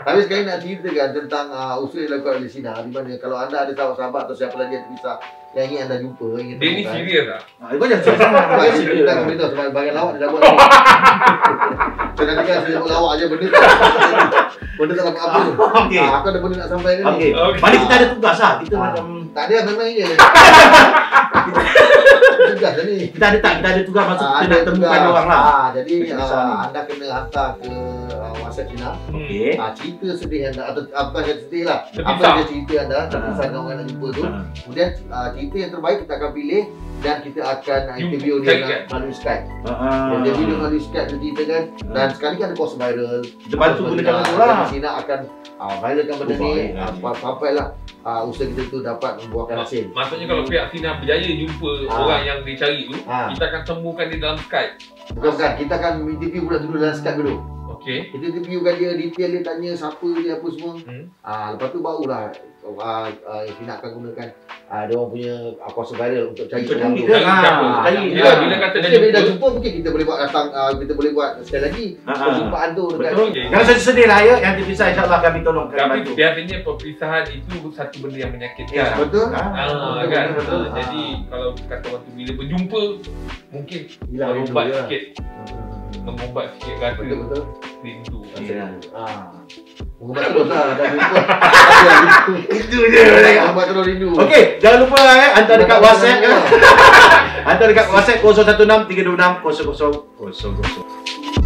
Tapi sekarang nak ceritakan tentang usul yang dilakukan oleh Sina. Di mana kalau anda ada sahabat-sahabat atau siapa lagi yang terpisah yang ingin anda jumpa, ingin Dia ni serius tak? Kau jangan serius. Kita akan beritahu sebab bagian lawak dia dah buat. Saya nanti kan saya buat lawak je benda tak. Benda tak dapat apa. Okey. Aku ada benda nak sampaikan ni. Okey. Mana kita ada tugas lah. Kita macam tak ada memang je. Tugas dah ni. kita ada tugas maksud kita nak temukan orang lah. Jadi anda kena hantar ke WhatsApp Cina. Okey. Cerita sedih anda atau apa yang sedih lah. Terpisah. Apa yang cerita anda terpisah dengan orang nak jumpa tu. Kemudian cerita yang terbaik kita akan pilih dan kita akan interview dia melalui Skype. Interview dia melalui Skype dia ceritakan dan sekali kan ada post viral. Kita bantu gunakan tu lah. Cina akan viralkan benda ni sampailah usaha kita tu dapat membuahkan hasil. Maksudnya kalau pihak Sina berjaya jumpa orang yang dicari tu, kita akan temukan dia dalam Skype. Bukan, kita akan interview pula dulu dalam Skype dulu. Okey. Kita interviewkan dia, detail dia, tanya siapa dia, apa semua. Lepas tu barulah Sina akan gunakan dia orang punya kuasa viral untuk cari orang tu. Bila kata dah jumpa, mungkin kita boleh buat datang, kita boleh buat sekali lagi perjumpaan tu dekat. Jangan sedih lah ya, yang terpisah insyaAllah kami tolong. Tapi biasanya perpisahan itu satu benda yang menyakitkan. Betul? Kan? Jadi kalau kata orang tu bila berjumpa, mungkin mengumbat sikit. Mengumbat sikit rasa rindu. Mengumbat terus lah, dah jumpa. Itu je. Mengumbat terus rindu. Okey, jangan lupa hantar dekat WhatsApp kan. Hantar dekat WhatsApp 016 326 0000.